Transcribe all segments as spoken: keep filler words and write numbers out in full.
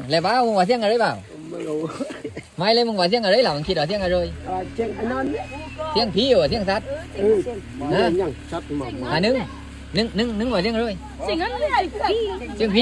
แล้วบ้ามึงว่าเสียงอะไรเปล่าไม่รู้ไม่เลยมึงว่าเสียงอะไรหล่ะมึงคิดว่าเสียงอะไรเสียงอันนั้นเสียงผีหรือเสียงสัตว์นะยังชัดมากอ่านึงนึงนึงนึงว่าเสียงอะไรเสียงอะไรเสียงผี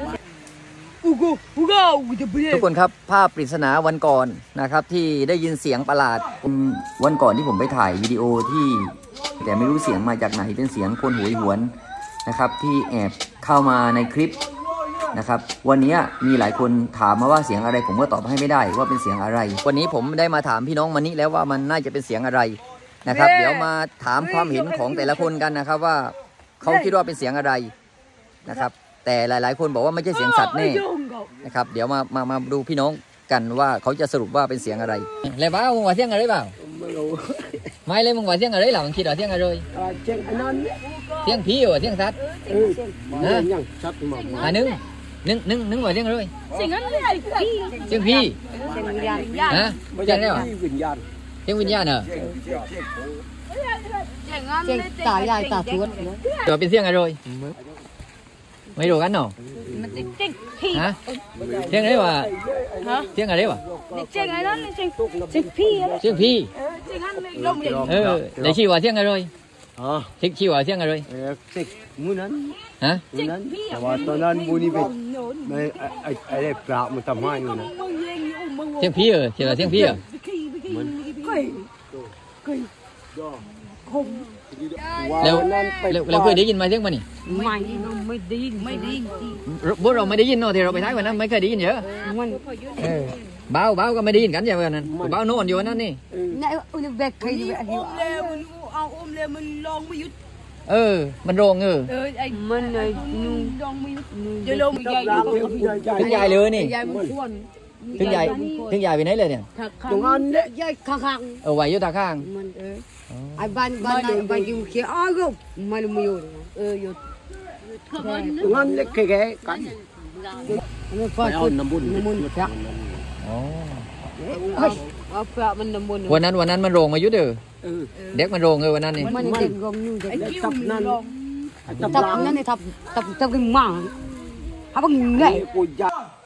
ทุกคนครับภาพปริศนาวันก่อนนะครับที่ได้ยินเสียงประหลาดวันก่อนที่ผมไปถ่ายวิดีโอที่แต่ไม่รู้เสียงมาจากไหนเป็นเสียงคนหวยหวนนะครับที่แอบเข้ามาในคลิปนะครับวันนี้มีหลายคนถามมาว่าเสียงอะไรผมก็ตอบให้ไม่ได้ว่าเป็นเสียงอะไรวันนี้ผมได้มาถามพี่น้องมานี่แล้วว่ามันน่าจะเป็นเสียงอะไรนะครับเดี๋ยวมาถามความเห็นของแต่ละคนกันนะครับว่าเขาคิดว่าเป็นเสียงอะไรนะครับแต่หลายๆคนบอกว่าไม่ใช่เสียงสัตว์แน่นะครับเดี๋ยวมามามาดูพี่น้องกันว่าเขาจะสรุปว่าเป็นเสียงอะไรแล้วบ้ามึงว่าเสียงอะไรเปล่าไม่รู้ไม่เลยมึงว่าเสียงอะไรหล่ะมึงคิดว่าเสียงอะไรเสียงอันนั้นเสียงผีหรือเสียงสัตว์นะยังชัดมากอ่านึงนึงนึงนึงว่าเสียงอะไรเสียงอะไรเสียงผีฮะเสียงอะไรวะวิญญาณเสียงวิญญาณเหรอเสียงตาใหญ่ตาทวดเดี๋ยวเป็นเสียงอะไรไม่รู้กันเนาะมันเสียงผีฮะเสียงอะไรวะเสียงอะไรวะเสียงอะไรนั่นเสียงเสียงผีเสียงผีเสียงอะไรลมเย็นเออเดี๋ยวชี้ว่าเสียงอะไรอ๋อชี้ชี้ว่าเสียงอะไรเสียงมูนั้นฮะมูนั้นแต่ว่าตอนนั้นมูนี่เป็นไม่ไอ้ไอ้เด็กปลามันทำให้อยู่นะเสียงผีเหรอเสียงเสียงผีเหรอแล้วแล้วเราเคยได้ยินมาเสียงมันนี่ไม่ไม่ได้ยินไม่ได้ยินพวกเราไม่ได้ยินเนาะที่เราไปท้ายวันนั้นไม่เคยได้ยินเยอะเบาเบาก็ไม่ได้ยินกันอย่างนั้นเบาโน่นอยู่นั่นนี่นี่อุณเบกเคยดูอันนี้มันเอาอุ้มเลยมันลองไม่หยุดเออมันโรงเออเออไอ้มันเลยนูลองไม่หยุดจะลงใหญ่ถึงใหญ่เลยนี่ใหญ่มันควรถึงใหญ่ถึงใหญ่ไปไหนเลยเนี่ยตรงนั้นเนี่ยใหญ่ข้างๆเออไหวอยู่ตาข้างมันเออไอ้บ้านบ้านบ้านกินเขียวอ้าวมันไม่อยู่เอออยู่ตรงนั้นเล็กแค่กันมันฟาดน้ำบุญน้ำบุญพระอ๋อเอาพระมันน้ำบุญวันนั้นวันนั้นมันโรงมายุดเด้อเด็กมันโรงเลยวันนั้นนี่มันเด็กโรงนู่นไอ้ทับนั่นทับนั่นนี่ทับทับทับกินหมาทับกินไง